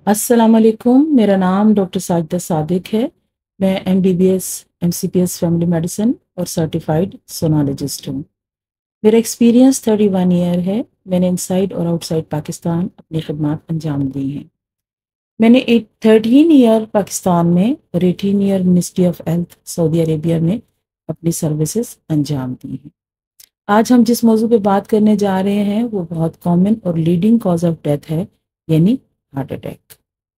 السلام علیکم، میرا نام ڈاکٹر ساجدہ صادق ہے۔ میں MBBS MCPS فیملی میڈیسن اور سرٹیفائیڈ سونالوجسٹ ہوں۔ میرا ایکسپیرینس 31 ایئر ہے۔ میں نے انسائڈ اور آؤٹ سائڈ پاکستان اپنی خدمات انجام دی ہیں۔ میں نے 13 ایئر پاکستان میں اور 18 ایئر منسٹری آف ہیلتھ سعودی عربیہ میں اپنی سروسز انجام دی ہیں۔ آج ہم جس موضوع پہ بات کرنے جا رہے ہیں وہ بہت کامن اور لیڈنگ کاز آف ڈیتھ ہے، یعنی ہارٹ اٹیک۔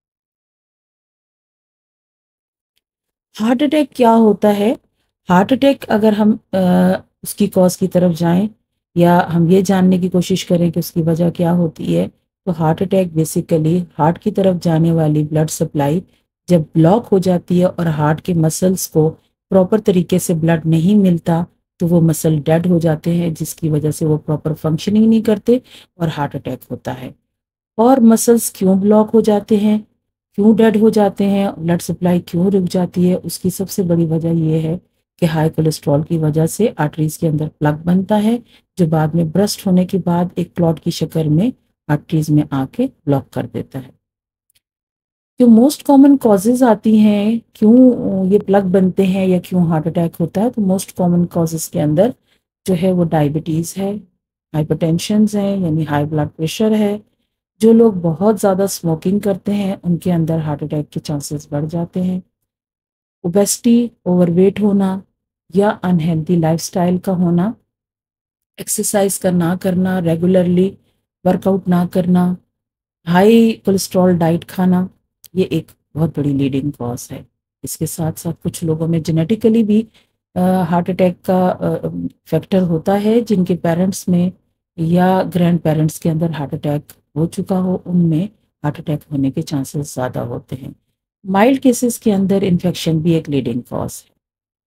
ہارٹ اٹیک کیا ہوتا ہے؟ ہارٹ اٹیک اگر ہم اس کی کاز کی طرف جائیں یا ہم یہ جاننے کی کوشش کریں کہ اس کی وجہ کیا ہوتی ہے، تو ہارٹ اٹیک بیسیکلی ہارٹ کی طرف جانے والی بلڈ سپلائی جب بلاک ہو جاتی ہے اور ہارٹ کے مسلس کو پراپر طریقے سے بلڈ نہیں ملتا تو وہ مسل ڈیڈ ہو جاتے ہیں، جس کی وجہ سے وہ پراپر فنکشننگ نہیں کرتے اور ہارٹ اٹیک ہوتا ہے۔ اور مسلس کیوں بلاک ہو جاتے ہیں، کیوں ڈیڈ ہو جاتے ہیں، بلڈ سپلائی کیوں رک جاتی ہے؟ اس کی سب سے بڑی وجہ یہ ہے کہ ہائی کولیسٹرول کی وجہ سے آرٹریز کے اندر پلگ بنتا ہے، جو بعد میں برسٹ ہونے کے بعد ایک کلاٹ کی شکل میں آرٹریز میں آ کے بلاک کر دیتا ہے۔ جو موسٹ کامن کازز آتی ہیں کیوں یہ پلگ بنتے ہیں یا کیوں ہارٹ اٹیک ہوتا ہے، تو موسٹ کامن کازز کے اندر جو ہے وہ ڈائبٹیز ہے، ہائپر ٹینشنز ہے یعنی ہائی بلڈ پریشر ہے۔ جو لوگ بہت زیادہ اسموکنگ کرتے ہیں ان کے اندر ہارٹ اٹیک کے چانسز بڑھ جاتے ہیں۔ اوبیسٹی، اوور ویٹ ہونا یا انہیلدی لائف سٹائل کا ہونا، ایکسرسائز کا نہ کرنا، ریگولرلی ورک آؤٹ نہ کرنا، ہائی کولیسٹرول ڈائٹ کھانا، یہ ایک بہت بڑی لیڈنگ کاز ہے۔ اس کے ساتھ ساتھ کچھ لوگوں میں جینیٹیکلی بھی ہارٹ اٹیک کا فیکٹر ہوتا ہے، جن کے پیرنٹس میں یا گرینڈ پیرنٹس کے اندر ہارٹ اٹیک ہو چکا ہو، ان میں ہارٹ اٹیک ہونے کے چانسز زیادہ ہوتے ہیں۔ مائلڈ کیسز کے اندر انفیکشن بھی ایک لیڈنگ کاز ہے۔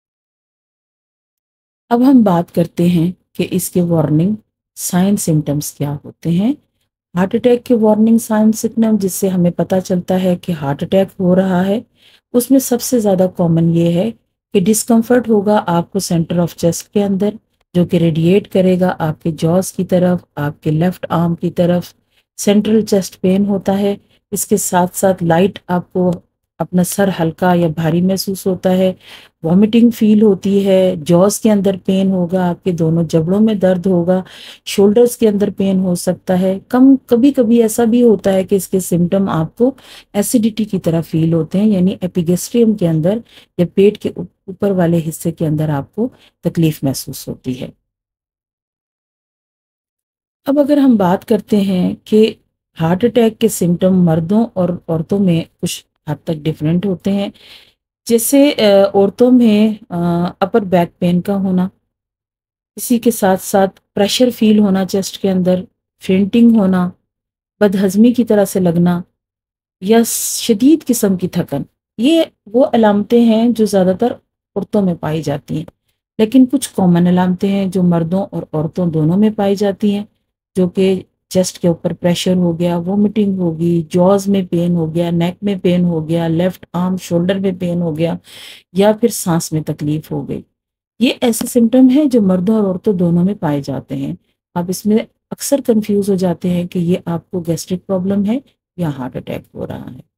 اب ہم بات کرتے ہیں کہ اس کے وارننگ سائن سمٹمز کیا ہوتے ہیں۔ ہارٹ اٹیک کے وارننگ سائن سمٹم جس سے ہمیں پتہ چلتا ہے کہ ہارٹ اٹیک ہو رہا ہے، اس میں سب سے زیادہ کامن یہ ہے کہ ڈسکمفرٹ ہوگا آپ کو سینٹر آف چیسٹ کے اندر، جو کہ ریڈیٹ کرے گا آپ کے جوز کی طرف، آپ کے لیفٹ آرم کی طرف۔ سینٹرل چیسٹ پین ہوتا ہے، اس کے ساتھ ساتھ لائٹ آپ کو اپنا سر ہلکا یا بھاری محسوس ہوتا ہے، وامٹنگ فیل ہوتی ہے، جوز کے اندر پین ہوگا، آپ کے دونوں جبڑوں میں درد ہوگا، شولڈرز کے اندر پین ہو سکتا ہے۔ کبھی کبھی ایسا بھی ہوتا ہے کہ اس کے سمٹم آپ کو ایسیڈیٹی کی طرح فیل ہوتے ہیں، یعنی ایپیگیسٹریم کے اندر یا پیٹ کے اوپر والے حصے کے اندر آپ کو تکلیف محسوس ہوتی ہے۔ اب اگر ہم بات کرتے ہیں کہ ہارٹ اٹیک کے سمٹم مردوں اور عورتوں میں کچھ حد تک ڈفرینٹ ہوتے ہیں، جیسے عورتوں میں اپر بیک پین کا ہونا، اسی کے ساتھ ساتھ پریشر فیل ہونا چیسٹ کے اندر، فینٹنگ ہونا، بدہضمی کی طرح سے لگنا یا شدید قسم کی تھکن، یہ وہ علامتیں ہیں جو زیادہ تر عورتوں میں پائی جاتی ہیں۔ لیکن کچھ کامن علامتیں ہیں جو مردوں اور عورتوں دونوں میں پائی جاتی ہیں، جو کہ چیسٹ کے اوپر پریشر ہو گیا، وومٹنگ ہوگی، جوز میں پین ہو گیا، نیک میں پین ہو گیا، لیفٹ آرم شولڈر میں پین ہو گیا، یا پھر سانس میں تکلیف ہو گئی۔ یہ ایسے سمٹم ہیں جو مردوں اور عورتوں دونوں میں پائے جاتے ہیں۔ آپ اس میں اکثر کنفیوز ہو جاتے ہیں کہ یہ آپ کو گیسٹرک پرابلم ہے یا ہارٹ اٹیک ہو رہا ہے۔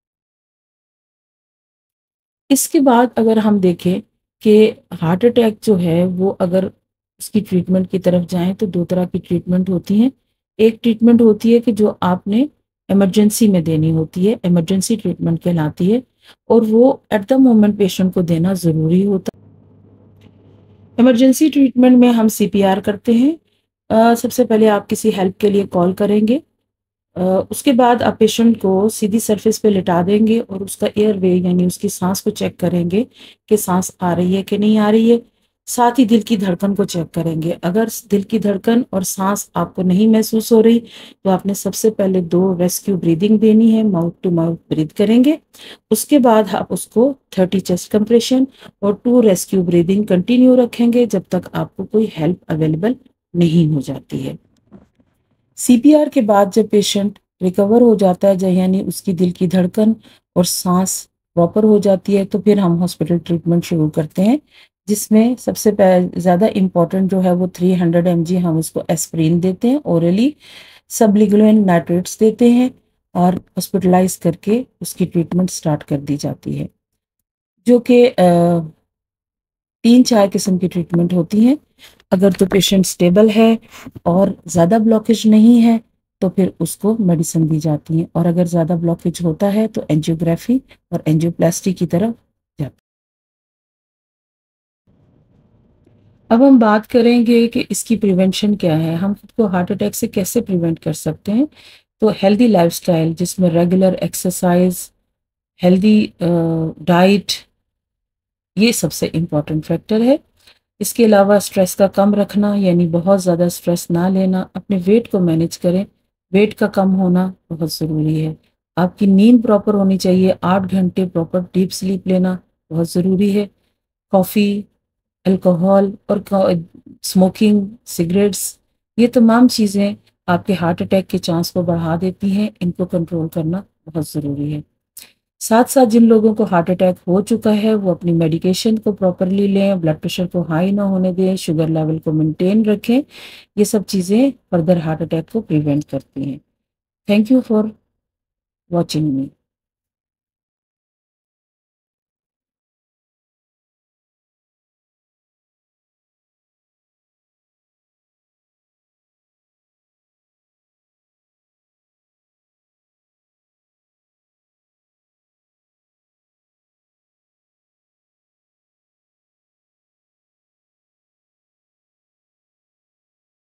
اس کے بعد اگر ہم دیکھیں کہ ہارٹ اٹیک جو ہے وہ اگر اس کی ٹریٹمنٹ کی طرف جائیں تو دو طرح کی ٹریٹمنٹ ہوتی ہیں۔ ایک ٹریٹمنٹ ہوتی ہے کہ جو آپ نے ایمرجنسی میں دینی ہوتی ہے، ایمرجنسی ٹریٹمنٹ کہلاتی ہے، اور وہ ایٹ دا مومنٹ پیشنٹ کو دینا ضروری ہوتا ہے۔ ایمرجنسی ٹریٹمنٹ میں ہم CPR کرتے ہیں۔ سب سے پہلے آپ کسی ہیلپ کے لیے کال کریں گے، اس کے بعد آپ پیشنٹ کو سیدھی سرفیس پہ لٹا دیں گے اور اس کا ایئر وے یعنی اس کی سانس کو چیک کریں گے کہ سانس آ رہی ہے کہ نہیں آ رہی ہے۔ ساتھ ہی دل کی دھڑکن کو چیک کریں گے۔ اگر دل کی دھڑکن اور سانس آپ کو نہیں محسوس ہو رہی تو آپ نے سب سے پہلے 2 ریسکیو بریدنگ دینی ہے، ماؤتھ ٹو ماؤتھ بریتھ کریں گے۔ اس کے بعد آپ اس کو 30 چیسٹ کمپریشن اور 2 ریسکیو بریدنگ کنٹینیو رکھیں گے جب تک آپ کو کوئی ہیلپ اویلیبل نہیں ہو جاتی ہے۔ CPR کے بعد جب پیشنٹ ریکور ہو جاتا ہے، یعنی اس کی دل کی دھڑکن اور سانس پراپر ہو جاتی ہے، تو پھر ہم ہاسپٹل ٹریٹمنٹ شروع کرتے ہیں، جس میں سب سے زیادہ امپورٹنٹ جو ہے وہ 300 mg ہم اس کو ایسپرین دیتے ہیں اورلی، سب لنگوئل نائٹریٹس دیتے ہیں، اور ہاسپٹلائز کر کے اس کی ٹریٹمنٹ سٹارٹ کر دی جاتی ہے، جو کہ 3-4 قسم کی ٹریٹمنٹ ہوتی ہیں۔ اگر تو پیشنٹ سٹیبل ہے اور زیادہ بلاکیج نہیں ہے تو پھر اس کو میڈیسن دی جاتی ہیں، اور اگر زیادہ بلاکیج ہوتا ہے تو اینجیوگرافی اور اینجیوپلاسٹی کی طرف جاتی ہے۔ اب ہم بات کریں گے کہ اس کی پریونشن کیا ہے، ہم خود کو ہارٹ اٹیک سے کیسے پریونٹ کر سکتے ہیں۔ تو ہیلدی لائف سٹائل، جس میں ریگولر ایکسرسائز، ہیلدی ڈائٹ، یہ سب سے امپورٹنٹ فیکٹر ہے۔ اس کے علاوہ سٹریس کا کم رکھنا، یعنی بہت زیادہ سٹریس نہ لینا، اپنے ویٹ کو مینیج کریں، ویٹ کا کم ہونا بہت ضروری ہے۔ آپ کی نیند پراپر ہونی چاہیے، 8 گھنٹے پراپر ڈیپ سلیپ لینا بہت ضروری ہے۔ کافی، الکوہول اور اسموکنگ، سگریٹس، یہ تمام چیزیں آپ کے ہارٹ اٹیک کے چانس کو بڑھا دیتی ہیں، ان کو کنٹرول کرنا بہت ضروری ہے۔ ساتھ ساتھ جن لوگوں کو ہارٹ اٹیک ہو چکا ہے وہ اپنی میڈیکیشن کو پراپرلی لیں، بلڈ پریشر کو ہائی نہ ہونے دیں، شوگر لیول کو مینٹین رکھیں۔ یہ سب چیزیں فردر ہارٹ اٹیک کو پریونٹ کرتی ہیں۔ Thank you for watching me.